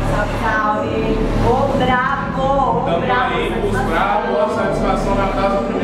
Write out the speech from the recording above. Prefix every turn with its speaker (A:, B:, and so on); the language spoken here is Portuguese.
A: Salve, salve. Ô, bravo! Ô,
B: Tamo
A: bravo!
B: aí, os bravos, a satisfação na casa do